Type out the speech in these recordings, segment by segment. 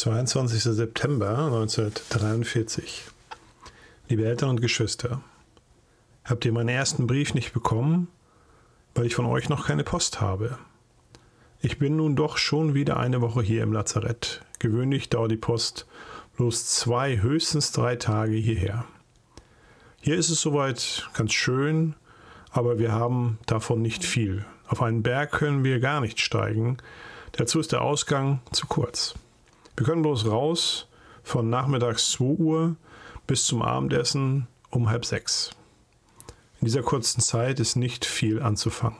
22. September 1943. Liebe Eltern und Geschwister, habt ihr meinen ersten Brief nicht bekommen, weil ich von euch noch keine Post habe? Ich bin nun doch schon wieder eine Woche hier im Lazarett. Gewöhnlich dauert die Post bloß 2, höchstens 3 Tage hierher. Hier ist es soweit ganz schön, aber wir haben davon nicht viel. Auf einen Berg können wir gar nicht steigen. Dazu ist der Ausgang zu kurz. Wir können bloß raus von nachmittags 2 Uhr bis zum Abendessen um 5:30. In dieser kurzen Zeit ist nicht viel anzufangen.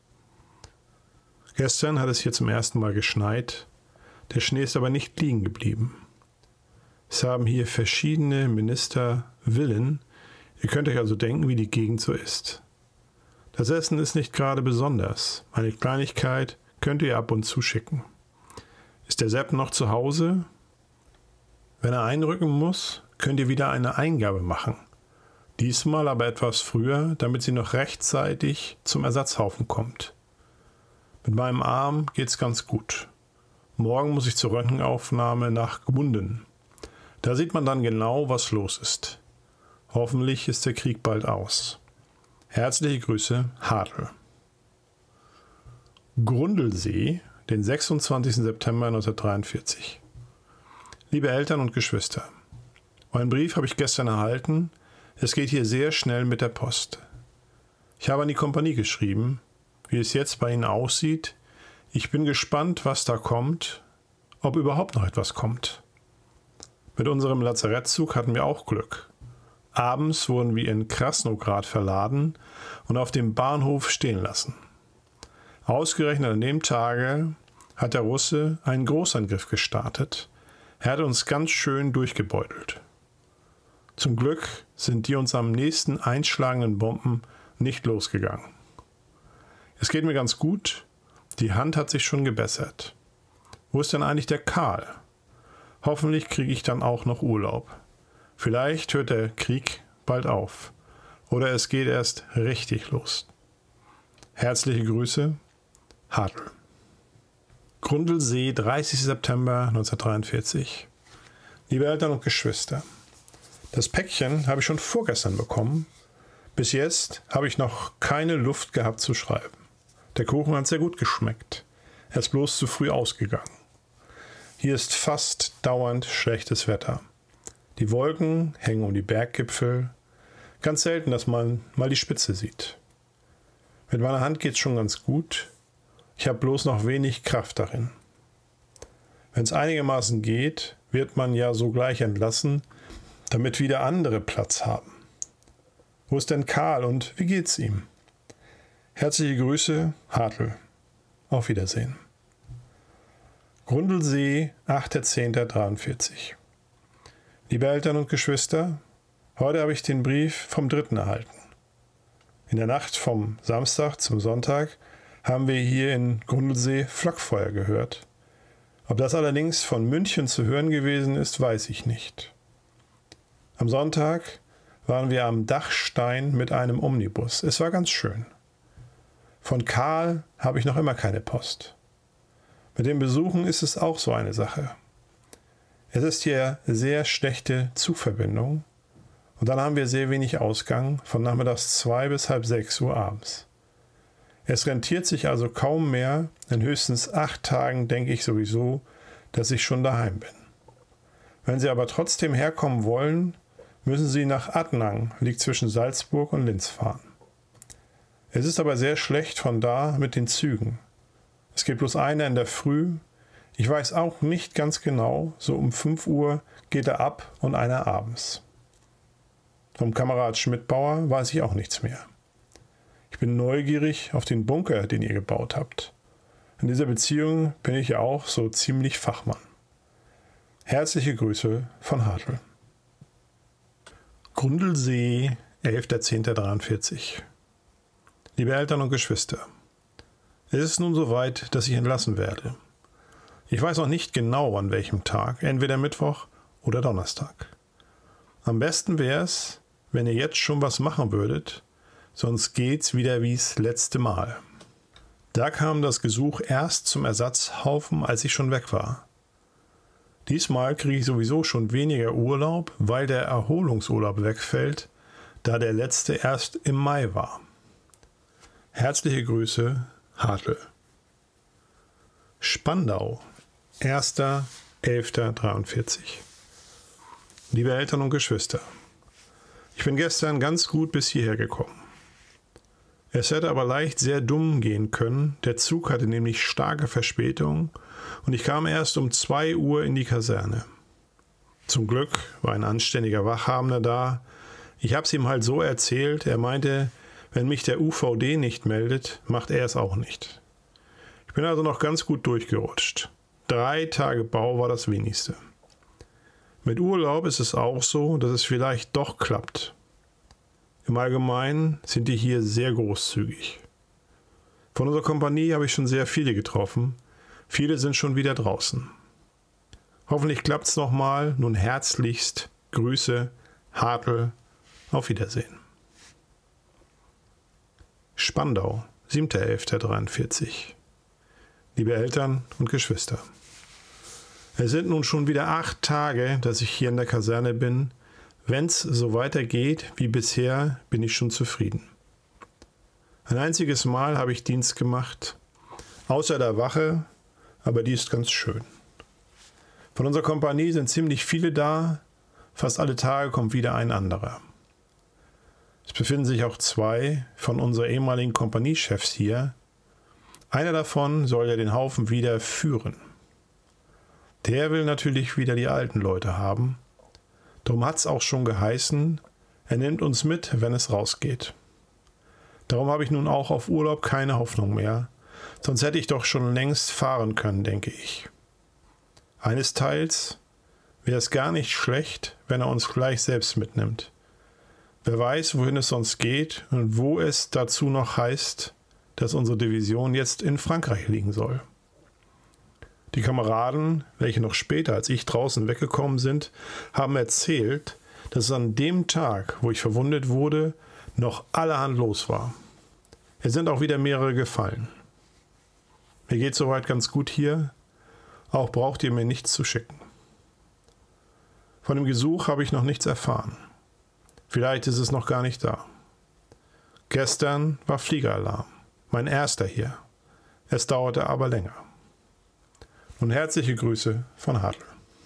Gestern hat es hier zum ersten Mal geschneit. Der Schnee ist aber nicht liegen geblieben. Es haben hier verschiedene Minister Villen. Ihr könnt euch also denken, wie die Gegend so ist. Das Essen ist nicht gerade besonders. Eine Kleinigkeit könnt ihr ab und zu schicken. Ist der Sepp noch zu Hause? Wenn er einrücken muss, könnt ihr wieder eine Eingabe machen. Diesmal aber etwas früher, damit sie noch rechtzeitig zum Ersatzhaufen kommt. Mit meinem Arm geht's ganz gut. Morgen muss ich zur Röntgenaufnahme nach Gmunden. Da sieht man dann genau, was los ist. Hoffentlich ist der Krieg bald aus. Herzliche Grüße, Hadl. Grundlsee, den 26. September 1943. Liebe Eltern und Geschwister, euren Brief habe ich gestern erhalten. Es geht hier sehr schnell mit der Post. Ich habe an die Kompanie geschrieben, wie es jetzt bei Ihnen aussieht. Ich bin gespannt, was da kommt, ob überhaupt noch etwas kommt. Mit unserem Lazarettzug hatten wir auch Glück. Abends wurden wir in Krasnograd verladen und auf dem Bahnhof stehen lassen. Ausgerechnet an dem Tage hat der Russe einen Großangriff gestartet. Er hat uns ganz schön durchgebeutelt. Zum Glück sind die uns am nächsten einschlagenden Bomben nicht losgegangen. Es geht mir ganz gut, die Hand hat sich schon gebessert. Wo ist denn eigentlich der Karl? Hoffentlich kriege ich dann auch noch Urlaub. Vielleicht hört der Krieg bald auf. Oder es geht erst richtig los. Herzliche Grüße, Hadl. Grundlsee, 30. September 1943. Liebe Eltern und Geschwister, das Päckchen habe ich schon vorgestern bekommen. Bis jetzt habe ich noch keine Luft gehabt zu schreiben. Der Kuchen hat sehr gut geschmeckt. Er ist bloß zu früh ausgegangen. Hier ist fast dauernd schlechtes Wetter. Die Wolken hängen um die Berggipfel. Ganz selten, dass man mal die Spitze sieht. Mit meiner Hand geht es schon ganz gut. Ich habe bloß noch wenig Kraft darin. Wenn es einigermaßen geht, wird man ja sogleich entlassen, damit wieder andere Platz haben. Wo ist denn Karl und wie geht's ihm? Herzliche Grüße, Hadl. Auf Wiedersehen. Grundlsee, 8.10.43. Liebe Eltern und Geschwister, heute habe ich den Brief vom 3. erhalten. In der Nacht vom Samstag zum Sonntag haben wir hier in Grundlsee Flockfeuer gehört. Ob das allerdings von München zu hören gewesen ist, weiß ich nicht. Am Sonntag waren wir am Dachstein mit einem Omnibus. Es war ganz schön. Von Karl habe ich noch immer keine Post. Mit den Besuchen ist es auch so eine Sache. Es ist hier sehr schlechte Zugverbindung und dann haben wir sehr wenig Ausgang von nachmittags 2 bis 5:30 Uhr abends. Es rentiert sich also kaum mehr. In höchstens 8 Tagen denke ich sowieso, dass ich schon daheim bin. Wenn Sie aber trotzdem herkommen wollen, müssen Sie nach Attnang, liegt zwischen Salzburg und Linz, fahren. Es ist aber sehr schlecht von da mit den Zügen. Es gibt bloß einer in der Früh. Ich weiß auch nicht ganz genau, so um 5 Uhr geht er ab und einer abends. Vom Kamerad Schmidbauer weiß ich auch nichts mehr. Ich bin neugierig auf den Bunker, den ihr gebaut habt. In dieser Beziehung bin ich ja auch so ziemlich Fachmann. Herzliche Grüße von Hadl. Grundlsee, 11.10.43. Liebe Eltern und Geschwister, es ist nun soweit, dass ich entlassen werde. Ich weiß noch nicht genau, an welchem Tag, entweder Mittwoch oder Donnerstag. Am besten wäre es, wenn ihr jetzt schon was machen würdet, sonst geht's wieder wie's letzte Mal. Da kam das Gesuch erst zum Ersatzhaufen, als ich schon weg war. Diesmal kriege ich sowieso schon weniger Urlaub, weil der Erholungsurlaub wegfällt, da der letzte erst im Mai war. Herzliche Grüße, Hartl. Spandau, 1.11.43. Liebe Eltern und Geschwister, ich bin gestern ganz gut bis hierher gekommen. Es hätte aber leicht sehr dumm gehen können, der Zug hatte nämlich starke Verspätung und ich kam erst um 2 Uhr in die Kaserne. Zum Glück war ein anständiger Wachhabender da. Ich habe es ihm halt so erzählt, er meinte, wenn mich der UVD nicht meldet, macht er es auch nicht. Ich bin also noch ganz gut durchgerutscht. 3 Tage Bau war das wenigste. Mit Urlaub ist es auch so, dass es vielleicht doch klappt. Im Allgemeinen sind die hier sehr großzügig. Von unserer Kompanie habe ich schon sehr viele getroffen. Viele sind schon wieder draußen. Hoffentlich klappt es nochmal. Nun herzlichst Grüße, Hartl. Auf Wiedersehen. Spandau, 7.11.43. Liebe Eltern und Geschwister, es sind nun schon wieder 8 Tage, dass ich hier in der Kaserne bin. Wenn es so weitergeht wie bisher, bin ich schon zufrieden. Ein einziges Mal habe ich Dienst gemacht, außer der Wache, aber die ist ganz schön. Von unserer Kompanie sind ziemlich viele da, fast alle Tage kommt wieder ein anderer. Es befinden sich auch 2 von unseren ehemaligen Kompaniechefs hier. Einer davon soll ja den Haufen wieder führen. Der will natürlich wieder die alten Leute haben. Darum hat es auch schon geheißen, er nimmt uns mit, wenn es rausgeht. Darum habe ich nun auch auf Urlaub keine Hoffnung mehr, sonst hätte ich doch schon längst fahren können, denke ich. Einesteils wäre es gar nicht schlecht, wenn er uns gleich selbst mitnimmt. Wer weiß, wohin es sonst geht und wo es dazu noch heißt, dass unsere Division jetzt in Frankreich liegen soll. Die Kameraden, welche noch später als ich draußen weggekommen sind, haben erzählt, dass es an dem Tag, wo ich verwundet wurde, noch allerhand los war. Es sind auch wieder mehrere gefallen. Mir geht soweit ganz gut hier, auch braucht ihr mir nichts zu schicken. Von dem Gesuch habe ich noch nichts erfahren. Vielleicht ist es noch gar nicht da. Gestern war Fliegeralarm, mein erster hier. Es dauerte aber länger. Und herzliche Grüße von Hartl.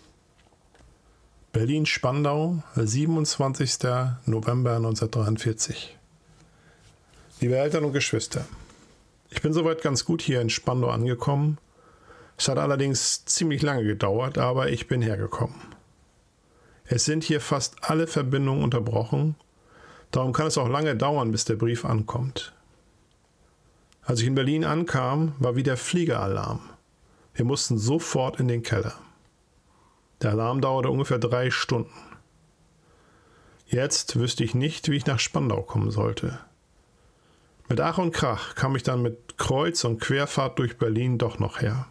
Berlin-Spandau, 27. November 1943. Liebe Eltern und Geschwister, ich bin soweit ganz gut hier in Spandau angekommen. Es hat allerdings ziemlich lange gedauert, aber ich bin hergekommen. Es sind hier fast alle Verbindungen unterbrochen, darum kann es auch lange dauern, bis der Brief ankommt. Als ich in Berlin ankam, war wieder Fliegeralarm. Wir mussten sofort in den Keller. Der Alarm dauerte ungefähr 3 Stunden. Jetzt wüsste ich nicht, wie ich nach Spandau kommen sollte. Mit Ach und Krach kam ich dann mit Kreuz- und Querfahrt durch Berlin doch noch her.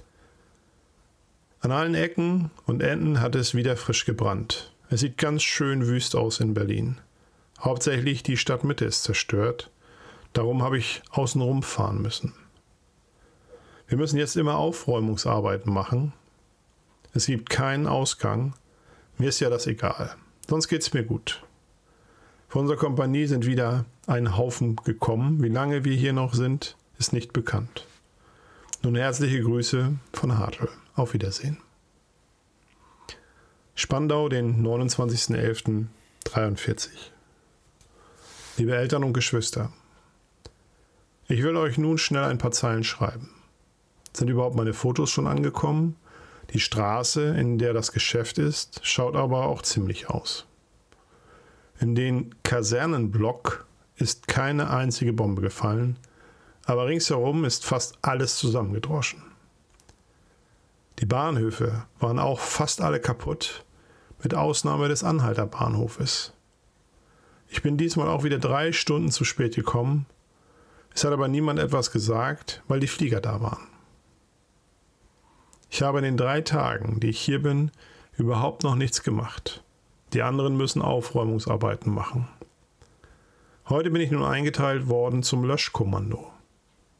An allen Ecken und Enden hat es wieder frisch gebrannt. Es sieht ganz schön wüst aus in Berlin. Hauptsächlich die Stadtmitte ist zerstört. Darum habe ich außenrum fahren müssen. Wir müssen jetzt immer Aufräumungsarbeiten machen. Es gibt keinen Ausgang. Mir ist ja das egal. Sonst geht's mir gut. Von unserer Kompanie sind wieder ein Haufen gekommen. Wie lange wir hier noch sind, ist nicht bekannt. Nun herzliche Grüße von Hartl. Auf Wiedersehen. Spandau, den 29.11.43. Liebe Eltern und Geschwister, ich will euch nun schnell ein paar Zeilen schreiben. Sind überhaupt meine Fotos schon angekommen? Die Straße, in der das Geschäft ist, schaut aber auch ziemlich aus. In den Kasernenblock ist keine einzige Bombe gefallen, aber ringsherum ist fast alles zusammengedroschen. Die Bahnhöfe waren auch fast alle kaputt, mit Ausnahme des Anhalter Bahnhofes. Ich bin diesmal auch wieder 3 Stunden zu spät gekommen. Es hat aber niemand etwas gesagt, weil die Flieger da waren. Ich habe in den 3 Tagen, die ich hier bin, überhaupt noch nichts gemacht. Die anderen müssen Aufräumungsarbeiten machen. Heute bin ich nun eingeteilt worden zum Löschkommando.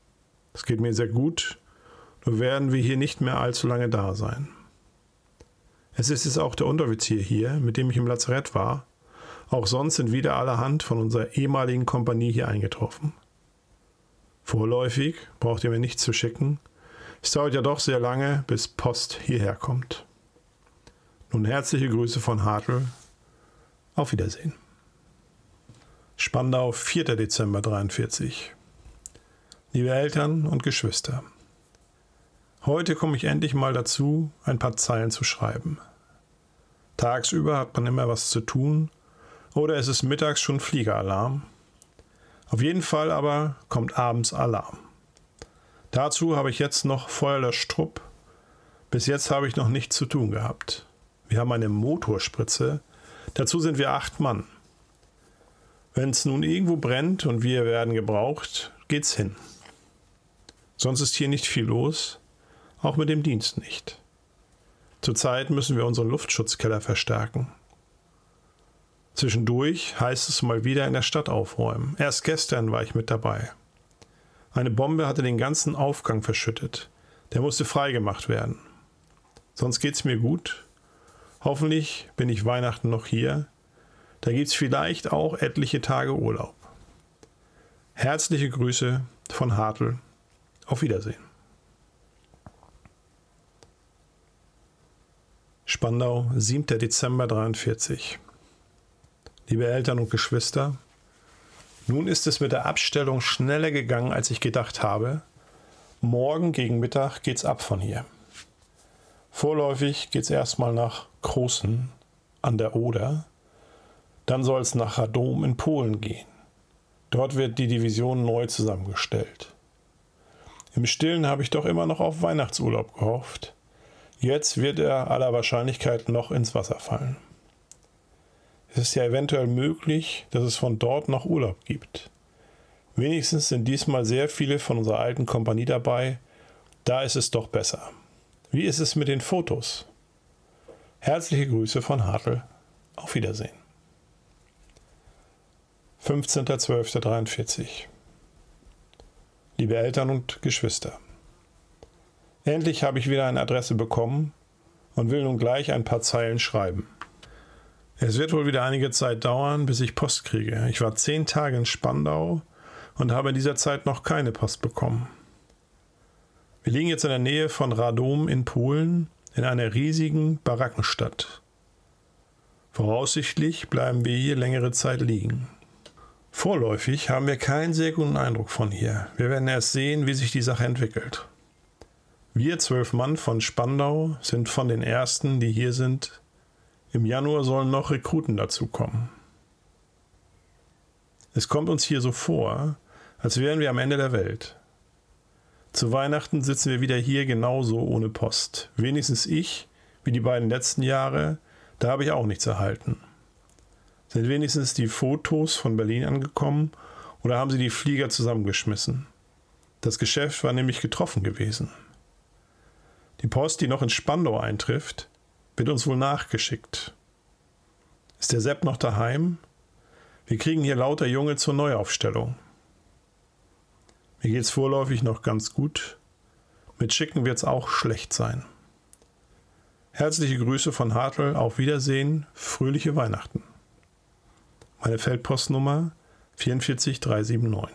Es geht mir sehr gut, nur werden wir hier nicht mehr allzu lange da sein. Es ist jetzt auch der Unteroffizier hier, mit dem ich im Lazarett war. Auch sonst sind wieder allerhand von unserer ehemaligen Kompanie hier eingetroffen. Vorläufig braucht ihr mir nichts zu schicken. Es dauert ja doch sehr lange, bis Post hierher kommt. Nun herzliche Grüße von Hartl. Auf Wiedersehen. Spandau, 4. Dezember 43. Liebe Eltern und Geschwister, heute komme ich endlich mal dazu, ein paar Zeilen zu schreiben. Tagsüber hat man immer was zu tun oder es ist mittags schon Fliegeralarm. Auf jeden Fall aber kommt abends Alarm. Dazu habe ich jetzt noch Feuerlöschtrupp. Bis jetzt habe ich noch nichts zu tun gehabt. Wir haben eine Motorspritze. Dazu sind wir 8 Mann. Wenn es nun irgendwo brennt und wir werden gebraucht, geht's hin. Sonst ist hier nicht viel los, auch mit dem Dienst nicht. Zurzeit müssen wir unseren Luftschutzkeller verstärken. Zwischendurch heißt es mal wieder in der Stadt aufräumen. Erst gestern war ich mit dabei. Eine Bombe hatte den ganzen Aufgang verschüttet. Der musste freigemacht werden. Sonst geht's mir gut. Hoffentlich bin ich Weihnachten noch hier. Da gibt's vielleicht auch etliche Tage Urlaub. Herzliche Grüße von Hartl. Auf Wiedersehen. Spandau, 7. Dezember 43. Liebe Eltern und Geschwister, nun ist es mit der Abstellung schneller gegangen, als ich gedacht habe. Morgen gegen Mittag geht's ab von hier. Vorläufig geht's erstmal nach Kroßen an der Oder. Dann soll es nach Radom in Polen gehen. Dort wird die Division neu zusammengestellt. Im Stillen habe ich doch immer noch auf Weihnachtsurlaub gehofft. Jetzt wird er aller Wahrscheinlichkeit noch ins Wasser fallen. Es ist ja eventuell möglich, dass es von dort noch Urlaub gibt. Wenigstens sind diesmal sehr viele von unserer alten Kompanie dabei. Da ist es doch besser. Wie ist es mit den Fotos? Herzliche Grüße von Hartl. Auf Wiedersehen. 15.12.43. Liebe Eltern und Geschwister, endlich habe ich wieder eine Adresse bekommen und will nun gleich ein paar Zeilen schreiben. Es wird wohl wieder einige Zeit dauern, bis ich Post kriege. Ich war 10 Tage in Spandau und habe in dieser Zeit noch keine Post bekommen. Wir liegen jetzt in der Nähe von Radom in Polen, in einer riesigen Barackenstadt. Voraussichtlich bleiben wir hier längere Zeit liegen. Vorläufig haben wir keinen sehr guten Eindruck von hier. Wir werden erst sehen, wie sich die Sache entwickelt. Wir 12 Mann von Spandau sind von den ersten, die hier sind. Im Januar sollen noch Rekruten dazukommen. Es kommt uns hier so vor, als wären wir am Ende der Welt. Zu Weihnachten sitzen wir wieder hier genauso ohne Post. Wenigstens ich, wie die beiden letzten Jahre, da habe ich auch nichts erhalten. Sind wenigstens die Fotos von Berlin angekommen oder haben sie die Flieger zusammengeschmissen? Das Geschäft war nämlich getroffen gewesen. Die Post, die noch in Spandau eintrifft, wird uns wohl nachgeschickt. Ist der Sepp noch daheim? Wir kriegen hier lauter Junge zur Neuaufstellung. Mir geht's vorläufig noch ganz gut. Mit Schicken wird's auch schlecht sein. Herzliche Grüße von Hartl, auf Wiedersehen, fröhliche Weihnachten. Meine Feldpostnummer 44379.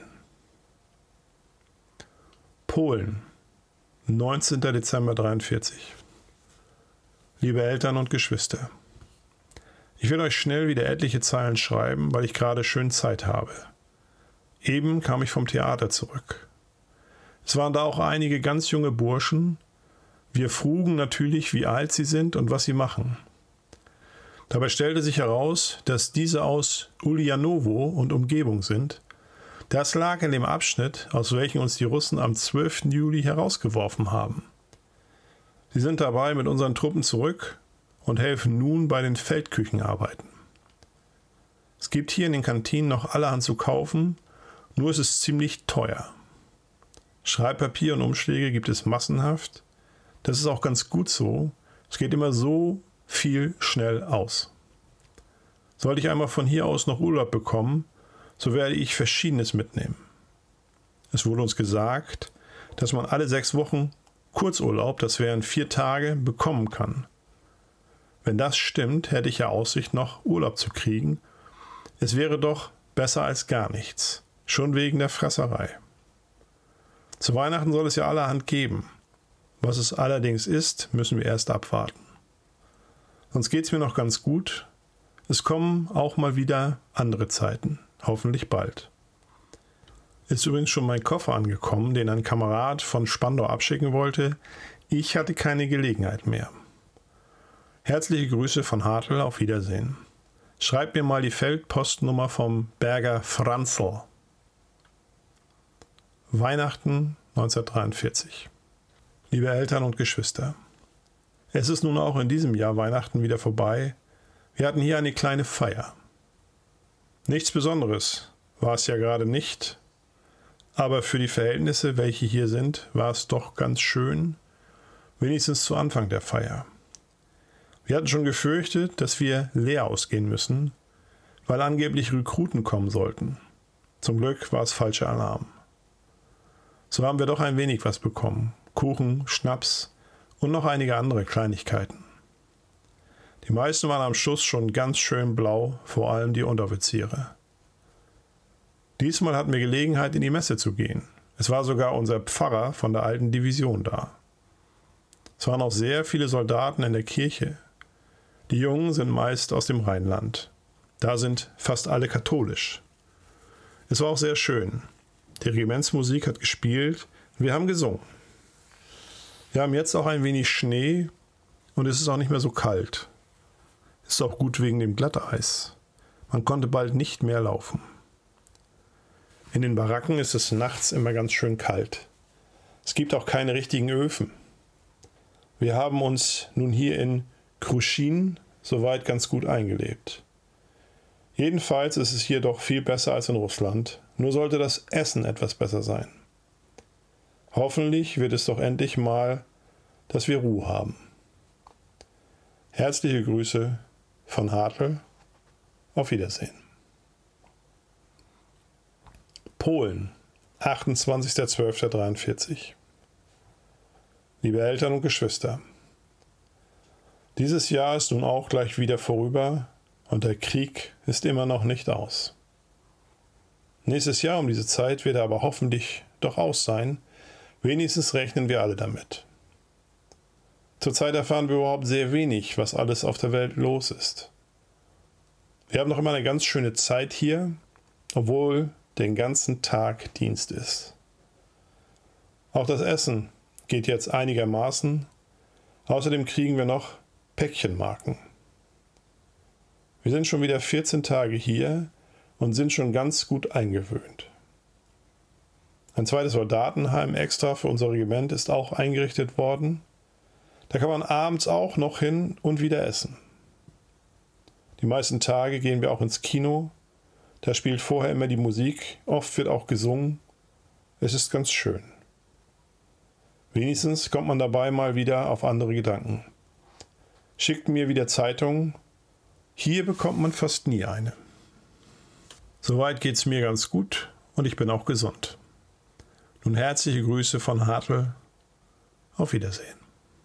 Polen, 19. Dezember 43. Liebe Eltern und Geschwister, ich will euch schnell wieder etliche Zeilen schreiben, weil ich gerade schön Zeit habe. Eben kam ich vom Theater zurück. Es waren da auch einige ganz junge Burschen. Wir frugen natürlich, wie alt sie sind und was sie machen. Dabei stellte sich heraus, dass diese aus Uljanowo und Umgebung sind. Das lag in dem Abschnitt, aus welchem uns die Russen am 12. Juli herausgeworfen haben. Sie sind dabei mit unseren Truppen zurück und helfen nun bei den Feldküchenarbeiten. Es gibt hier in den Kantinen noch allerhand zu kaufen, nur ist es ziemlich teuer. Schreibpapier und Umschläge gibt es massenhaft. Das ist auch ganz gut so. Es geht immer so viel schnell aus. Sollte ich einmal von hier aus noch Urlaub bekommen, so werde ich Verschiedenes mitnehmen. Es wurde uns gesagt, dass man alle 6 Wochen Kurzurlaub, das wären 4 Tage, bekommen kann. Wenn das stimmt, hätte ich ja Aussicht, noch Urlaub zu kriegen. Es wäre doch besser als gar nichts, schon wegen der Fresserei. Zu Weihnachten soll es ja allerhand geben. Was es allerdings ist, müssen wir erst abwarten. Sonst geht es mir noch ganz gut. Es kommen auch mal wieder andere Zeiten, hoffentlich bald. Ist übrigens schon mein Koffer angekommen, den ein Kamerad von Spandau abschicken wollte. Ich hatte keine Gelegenheit mehr. Herzliche Grüße von Hartl, auf Wiedersehen. Schreibt mir mal die Feldpostnummer vom Berger Franzl. Weihnachten 1943. Liebe Eltern und Geschwister, es ist nun auch in diesem Jahr Weihnachten wieder vorbei. Wir hatten hier eine kleine Feier. Nichts Besonderes war es ja gerade nicht, aber für die Verhältnisse, welche hier sind, war es doch ganz schön, wenigstens zu Anfang der Feier. Wir hatten schon gefürchtet, dass wir leer ausgehen müssen, weil angeblich Rekruten kommen sollten. Zum Glück war es falscher Alarm. So haben wir doch ein wenig was bekommen. Kuchen, Schnaps und noch einige andere Kleinigkeiten. Die meisten waren am Schluss schon ganz schön blau, vor allem die Unteroffiziere. Diesmal hatten wir Gelegenheit, in die Messe zu gehen. Es war sogar unser Pfarrer von der alten Division da. Es waren auch sehr viele Soldaten in der Kirche. Die Jungen sind meist aus dem Rheinland. Da sind fast alle katholisch. Es war auch sehr schön. Die Regimentsmusik hat gespielt und wir haben gesungen. Wir haben jetzt auch ein wenig Schnee und es ist auch nicht mehr so kalt. Ist auch gut wegen dem Glatteis. Man konnte bald nicht mehr laufen. In den Baracken ist es nachts immer ganz schön kalt. Es gibt auch keine richtigen Öfen. Wir haben uns nun hier in Kruschin soweit ganz gut eingelebt. Jedenfalls ist es hier doch viel besser als in Russland, nur sollte das Essen etwas besser sein. Hoffentlich wird es doch endlich mal, dass wir Ruhe haben. Herzliche Grüße von Hartl. Auf Wiedersehen. Polen, 28.12.43. Liebe Eltern und Geschwister, dieses Jahr ist nun auch gleich wieder vorüber und der Krieg ist immer noch nicht aus. Nächstes Jahr um diese Zeit wird er aber hoffentlich doch aus sein, wenigstens rechnen wir alle damit. Zurzeit erfahren wir überhaupt sehr wenig, was alles auf der Welt los ist. Wir haben noch immer eine ganz schöne Zeit hier, obwohl den ganzen Tag Dienst ist. Auch das Essen geht jetzt einigermaßen. Außerdem kriegen wir noch Päckchenmarken. Wir sind schon wieder 14 Tage hier und sind schon ganz gut eingewöhnt. Ein zweites Soldatenheim extra für unser Regiment ist auch eingerichtet worden. Da kann man abends auch noch hin und wieder essen. Die meisten Tage gehen wir auch ins Kino. Da spielt vorher immer die Musik, oft wird auch gesungen. Es ist ganz schön. Wenigstens kommt man dabei mal wieder auf andere Gedanken. Schickt mir wieder Zeitungen. Hier bekommt man fast nie eine. Soweit geht's mir ganz gut und ich bin auch gesund. Nun herzliche Grüße von Hartl. Auf Wiedersehen.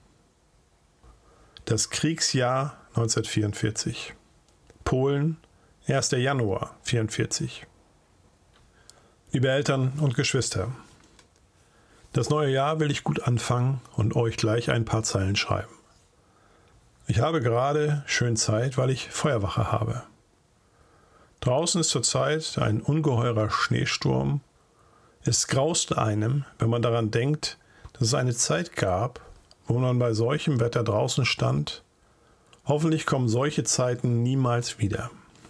Das Kriegsjahr 1944. Polen, 1. Januar 1944. Liebe Eltern und Geschwister, das neue Jahr will ich gut anfangen und euch gleich ein paar Zeilen schreiben. Ich habe gerade schön Zeit, weil ich Feuerwache habe. Draußen ist zurzeit ein ungeheurer Schneesturm. Es graust einem, wenn man daran denkt, dass es eine Zeit gab, wo man bei solchem Wetter draußen stand. Hoffentlich kommen solche Zeiten niemals wieder.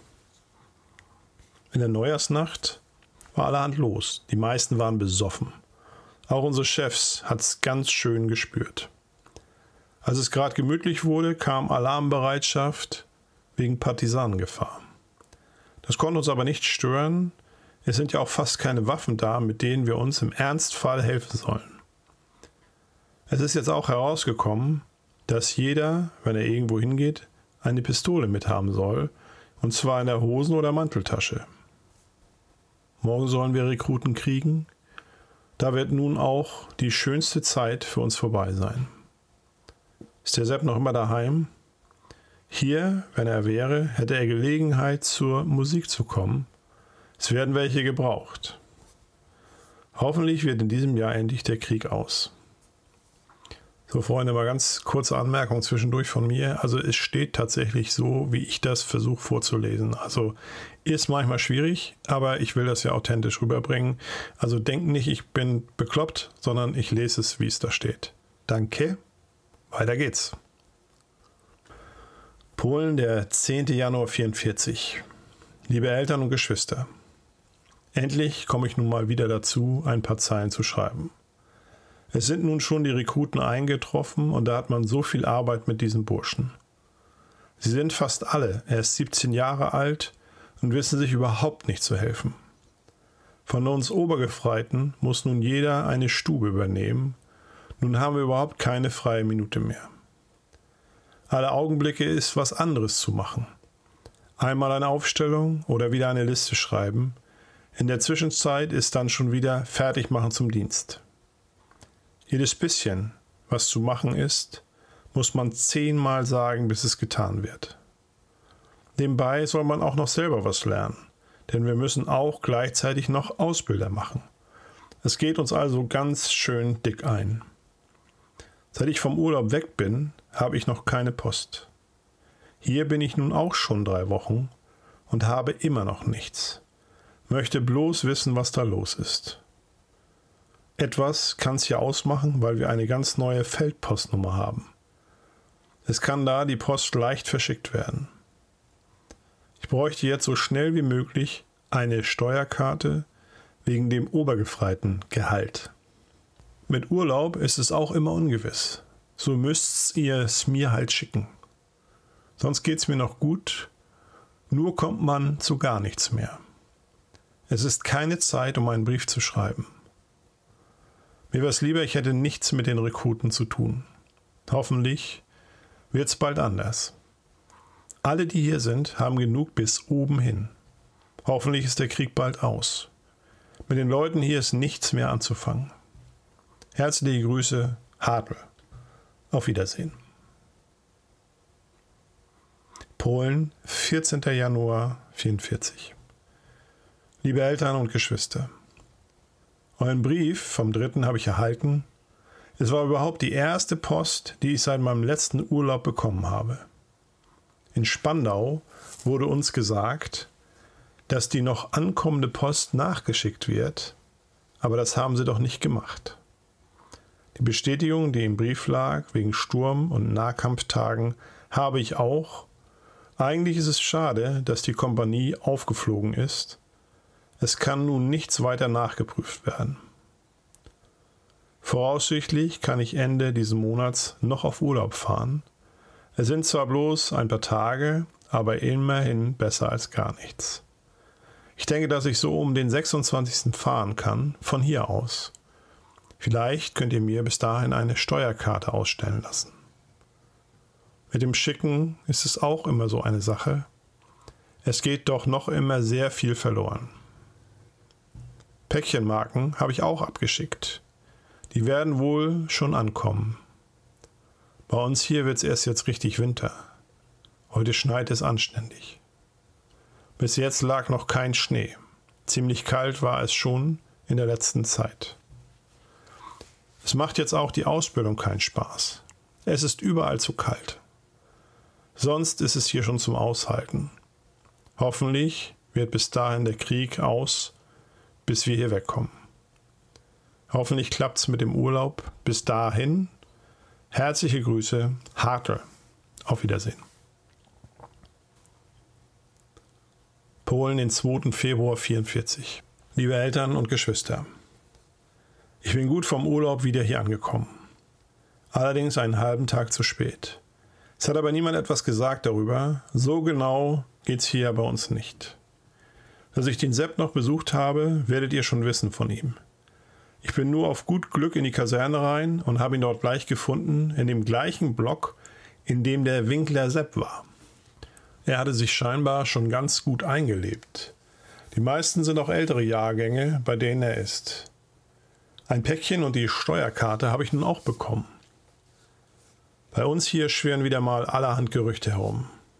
In der Neujahrsnacht war allerhand los. Die meisten waren besoffen. Auch unsere Chefs hat's ganz schön gespürt. Als es gerade gemütlich wurde, kam Alarmbereitschaft wegen Partisanengefahr. Das konnte uns aber nicht stören. Es sind ja auch fast keine Waffen da, mit denen wir uns im Ernstfall helfen sollen. Es ist jetzt auch herausgekommen, dass jeder, wenn er irgendwo hingeht, eine Pistole mithaben soll, und zwar in der Hosen- oder Manteltasche. Morgen sollen wir Rekruten kriegen. Da wird nun auch die schönste Zeit für uns vorbei sein. Ist der Sepp noch immer daheim? Hier, wenn er wäre, hätte er Gelegenheit, zur Musik zu kommen. Es werden welche gebraucht. Hoffentlich wird in diesem Jahr endlich der Krieg aus. So, Freunde, mal ganz kurze Anmerkung zwischendurch von mir. Also es steht tatsächlich so, wie ich das versuche vorzulesen. Also ist manchmal schwierig, aber ich will das ja authentisch rüberbringen. Also denkt nicht, ich bin bekloppt, sondern ich lese es, wie es da steht. Danke, weiter geht's. Polen, der 10. Januar 1944. Liebe Eltern und Geschwister, endlich komme ich nun mal wieder dazu, ein paar Zeilen zu schreiben. Es sind nun schon die Rekruten eingetroffen und da hat man so viel Arbeit mit diesen Burschen. Sie sind fast alle erst 17 Jahre alt und wissen sich überhaupt nicht zu helfen. Von uns Obergefreiten muss nun jeder eine Stube übernehmen. Nun haben wir überhaupt keine freie Minute mehr. Alle Augenblicke ist was anderes zu machen. Einmal eine Aufstellung oder wieder eine Liste schreiben. In der Zwischenzeit ist dann schon wieder Fertigmachen zum Dienst. Jedes bisschen, was zu machen ist, muss man 10-mal sagen, bis es getan wird. Nebenbei soll man auch noch selber was lernen, denn wir müssen auch gleichzeitig noch Ausbilder machen. Es geht uns also ganz schön dick ein. Seit ich vom Urlaub weg bin, habe ich noch keine Post. Hier bin ich nun auch schon 3 Wochen und habe immer noch nichts. Möchte bloß wissen, was da los ist. Etwas kann es hier ausmachen, weil wir eine ganz neue Feldpostnummer haben. Es kann da die Post leicht verschickt werden. Ich bräuchte jetzt so schnell wie möglich eine Steuerkarte wegen dem Obergefreitengehalt. Mit Urlaub ist es auch immer ungewiss. So müsst ihr es mir halt schicken. Sonst geht's mir noch gut, nur kommt man zu gar nichts mehr. Es ist keine Zeit, um einen Brief zu schreiben. Mir wäre es lieber, ich hätte nichts mit den Rekruten zu tun. Hoffentlich wird's bald anders. Alle, die hier sind, haben genug bis oben hin. Hoffentlich ist der Krieg bald aus. Mit den Leuten hier ist nichts mehr anzufangen. Herzliche Grüße, Hartl. Auf Wiedersehen. Polen, 14. Januar 1944. Liebe Eltern und Geschwister, euren Brief vom 3. habe ich erhalten. Es war überhaupt die erste Post, die ich seit meinem letzten Urlaub bekommen habe. In Spandau wurde uns gesagt, dass die noch ankommende Post nachgeschickt wird, aber das haben sie doch nicht gemacht. Die Bestätigung, die im Brief lag, wegen Sturm- und Nahkampftagen, habe ich auch. Eigentlich ist es schade, dass die Kompanie aufgeflogen ist. Es kann nun nichts weiter nachgeprüft werden. Voraussichtlich kann ich Ende dieses Monats noch auf Urlaub fahren. Es sind zwar bloß ein paar Tage, aber immerhin besser als gar nichts. Ich denke, dass ich so um den 26. fahren kann, von hier aus. Vielleicht könnt ihr mir bis dahin eine Steuerkarte ausstellen lassen. Mit dem Schicken ist es auch immer so eine Sache. Es geht doch noch immer sehr viel verloren. Päckchenmarken habe ich auch abgeschickt. Die werden wohl schon ankommen. Bei uns hier wird es erst jetzt richtig Winter. Heute schneit es anständig. Bis jetzt lag noch kein Schnee. Ziemlich kalt war es schon in der letzten Zeit. Es macht jetzt auch die Ausbildung keinen Spaß. Es ist überall zu kalt. Sonst ist es hier schon zum Aushalten. Hoffentlich wird bis dahin der Krieg aus, bis wir hier wegkommen. Hoffentlich klappt es mit dem Urlaub. Bis dahin, herzliche Grüße, Hartl. Auf Wiedersehen. Polen, den 2. Februar 1944. Liebe Eltern und Geschwister, ich bin gut vom Urlaub wieder hier angekommen. Allerdings einen halben Tag zu spät. Es hat aber niemand etwas gesagt darüber. So genau geht's hier bei uns nicht. Dass ich den Sepp noch besucht habe, werdet ihr schon wissen von ihm. Ich bin nur auf gut Glück in die Kaserne rein und habe ihn dort gleich gefunden, in dem gleichen Block, in dem der Winkler Sepp war. Er hatte sich scheinbar schon ganz gut eingelebt. Die meisten sind auch ältere Jahrgänge, bei denen er ist. Ein Päckchen und die Steuerkarte habe ich nun auch bekommen. Bei uns hier schwirren wieder mal allerhand Gerüchte herum.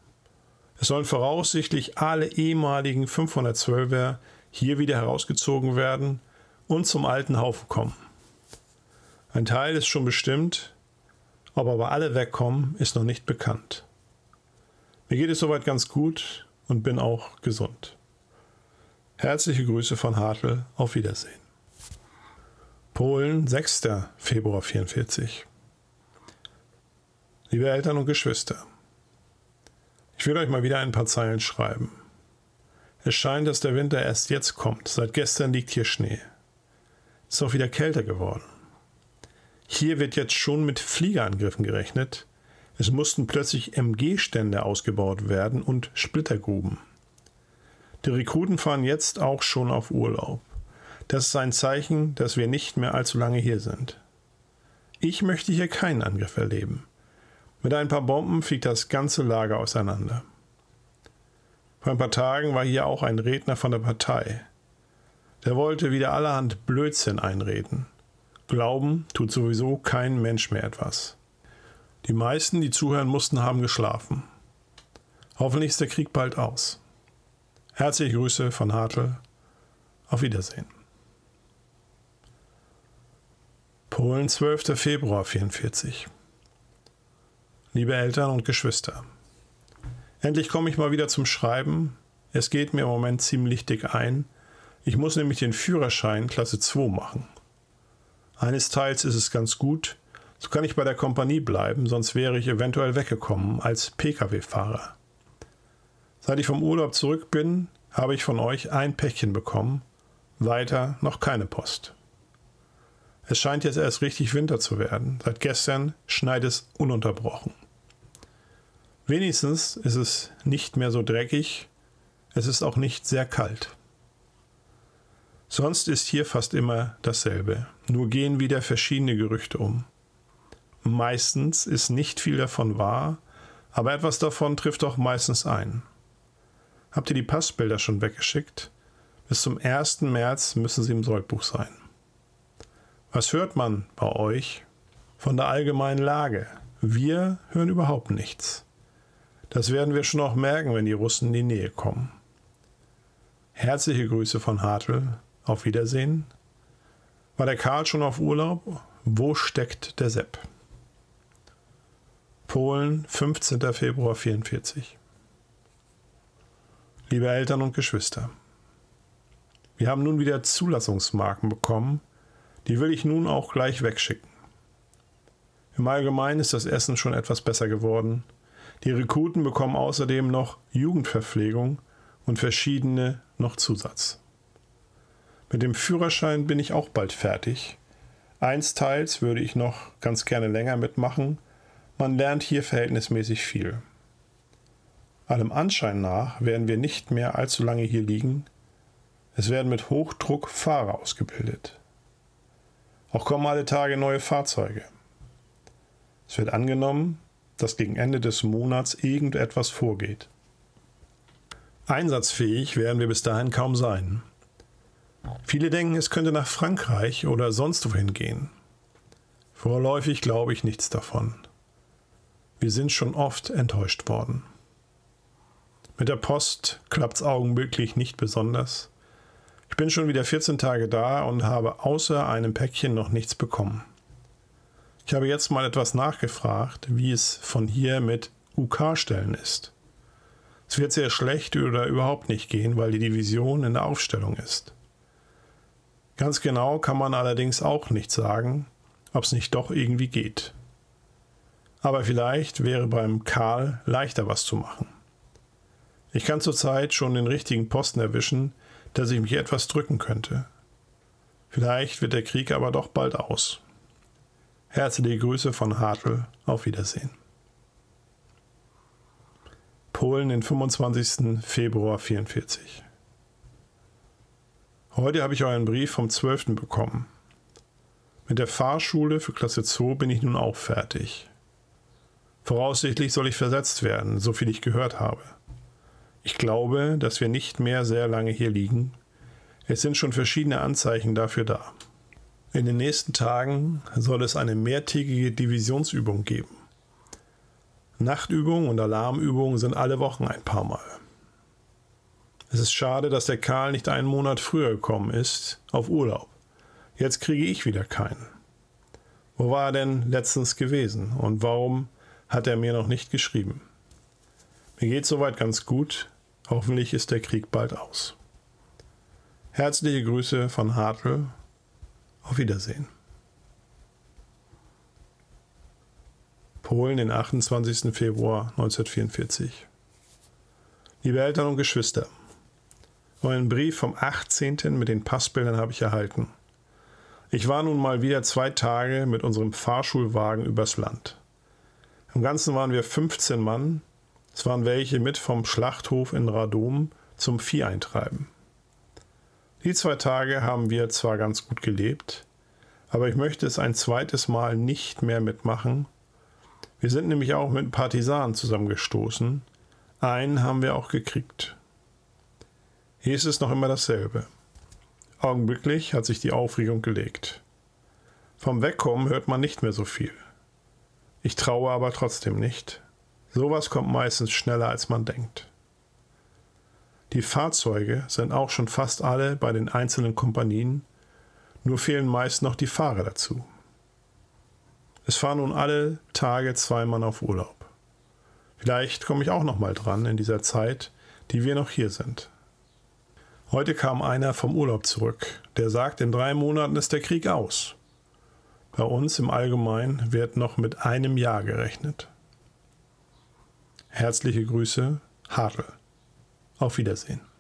Es sollen voraussichtlich alle ehemaligen 512er hier wieder herausgezogen werden und zum alten Haufen kommen. Ein Teil ist schon bestimmt, ob aber alle wegkommen, ist noch nicht bekannt. Mir geht es soweit ganz gut und bin auch gesund. Herzliche Grüße von Hartl, auf Wiedersehen. Polen, 6. Februar 44. Liebe Eltern und Geschwister, ich will euch mal wieder ein paar Zeilen schreiben. Es scheint, dass der Winter erst jetzt kommt. Seit gestern liegt hier Schnee. Es ist auch wieder kälter geworden. Hier wird jetzt schon mit Fliegerangriffen gerechnet. Es mussten plötzlich MG-Stände ausgebaut werden und Splittergruben. Die Rekruten fahren jetzt auch schon auf Urlaub. Das ist ein Zeichen, dass wir nicht mehr allzu lange hier sind. Ich möchte hier keinen Angriff erleben. Mit ein paar Bomben fliegt das ganze Lager auseinander. Vor ein paar Tagen war hier auch ein Redner von der Partei. Der wollte wieder allerhand Blödsinn einreden. Glauben tut sowieso kein Mensch mehr etwas. Die meisten, die zuhören mussten, haben geschlafen. Hoffentlich ist der Krieg bald aus. Herzliche Grüße von Hartl. Auf Wiedersehen. Polen, 12. Februar 44. Liebe Eltern und Geschwister, endlich komme ich mal wieder zum Schreiben. Es geht mir im Moment ziemlich dick ein. Ich muss nämlich den Führerschein Klasse 2 machen. Eines Teils ist es ganz gut, so kann ich bei der Kompanie bleiben, sonst wäre ich eventuell weggekommen als Pkw-Fahrer. Seit ich vom Urlaub zurück bin, habe ich von euch ein Päckchen bekommen, weiter noch keine Post. Es scheint jetzt erst richtig Winter zu werden. Seit gestern schneit es ununterbrochen. Wenigstens ist es nicht mehr so dreckig, es ist auch nicht sehr kalt. Sonst ist hier fast immer dasselbe, nur gehen wieder verschiedene Gerüchte um. Meistens ist nicht viel davon wahr, aber etwas davon trifft auch meistens ein. Habt ihr die Passbilder schon weggeschickt? Bis zum 1. März müssen sie im Soldbuch sein. Was hört man bei euch von der allgemeinen Lage? Wir hören überhaupt nichts. Das werden wir schon auch merken, wenn die Russen in die Nähe kommen. Herzliche Grüße von Hartl. Auf Wiedersehen. War der Karl schon auf Urlaub? Wo steckt der Sepp? Polen, 15. Februar 44. Liebe Eltern und Geschwister, wir haben nun wieder Zulassungsmarken bekommen. Die will ich nun auch gleich wegschicken. Im Allgemeinen ist das Essen schon etwas besser geworden. Die Rekruten bekommen außerdem noch Jugendverpflegung und verschiedene noch Zusatz. Mit dem Führerschein bin ich auch bald fertig. Einsteils würde ich noch ganz gerne länger mitmachen. Man lernt hier verhältnismäßig viel. Allem Anschein nach werden wir nicht mehr allzu lange hier liegen. Es werden mit Hochdruck Fahrer ausgebildet. Auch kommen alle Tage neue Fahrzeuge. Es wird angenommen, dass gegen Ende des Monats irgendetwas vorgeht. Einsatzfähig werden wir bis dahin kaum sein. Viele denken, es könnte nach Frankreich oder sonst wohin gehen. Vorläufig glaube ich nichts davon. Wir sind schon oft enttäuscht worden. Mit der Post klappt's augenblicklich nicht besonders. Ich bin schon wieder 14 Tage da und habe außer einem Päckchen noch nichts bekommen. Ich habe jetzt mal etwas nachgefragt, wie es von hier mit UK-Stellen ist. Es wird sehr schlecht oder überhaupt nicht gehen, weil die Division in der Aufstellung ist. Ganz genau kann man allerdings auch nicht sagen, ob es nicht doch irgendwie geht. Aber vielleicht wäre beim Karl leichter was zu machen. Ich kann zurzeit schon den richtigen Posten erwischen, dass ich mich etwas drücken könnte. Vielleicht wird der Krieg aber doch bald aus. Herzliche Grüße von Hartl. Auf Wiedersehen. Polen, den 25. Februar 44. Heute habe ich euren Brief vom 12. bekommen. Mit der Fahrschule für Klasse 2 bin ich nun auch fertig. Voraussichtlich soll ich versetzt werden, so viel ich gehört habe. Ich glaube, dass wir nicht mehr sehr lange hier liegen. Es sind schon verschiedene Anzeichen dafür da. In den nächsten Tagen soll es eine mehrtägige Divisionsübung geben. Nachtübungen und Alarmübungen sind alle Wochen ein paar Mal. Es ist schade, dass der Karl nicht einen Monat früher gekommen ist, auf Urlaub. Jetzt kriege ich wieder keinen. Wo war er denn letztens gewesen und warum hat er mir noch nicht geschrieben? Mir geht soweit ganz gut, hoffentlich ist der Krieg bald aus. Herzliche Grüße von Hartl, auf Wiedersehen. Polen, den 28. Februar 1944. Liebe Eltern und Geschwister, euren Brief vom 18. mit den Passbildern habe ich erhalten. Ich war nun mal wieder 2 Tage mit unserem Fahrschulwagen übers Land. Im Ganzen waren wir 15 Mann, es waren welche mit vom Schlachthof in Radom zum Vieheintreiben. Die 2 Tage haben wir zwar ganz gut gelebt, aber ich möchte es ein zweites Mal nicht mehr mitmachen. Wir sind nämlich auch mit Partisanen zusammengestoßen. Einen haben wir auch gekriegt. Hier ist es noch immer dasselbe. Augenblicklich hat sich die Aufregung gelegt. Vom Wegkommen hört man nicht mehr so viel. Ich traue aber trotzdem nicht. Sowas kommt meistens schneller, als man denkt. Die Fahrzeuge sind auch schon fast alle bei den einzelnen Kompanien, nur fehlen meist noch die Fahrer dazu. Es fahren nun alle Tage 2 Mann auf Urlaub. Vielleicht komme ich auch noch mal dran in dieser Zeit, die wir noch hier sind. Heute kam einer vom Urlaub zurück, der sagt, in 3 Monaten ist der Krieg aus. Bei uns im Allgemeinen wird noch mit 1 Jahr gerechnet. Herzliche Grüße, Hartl. Auf Wiedersehen.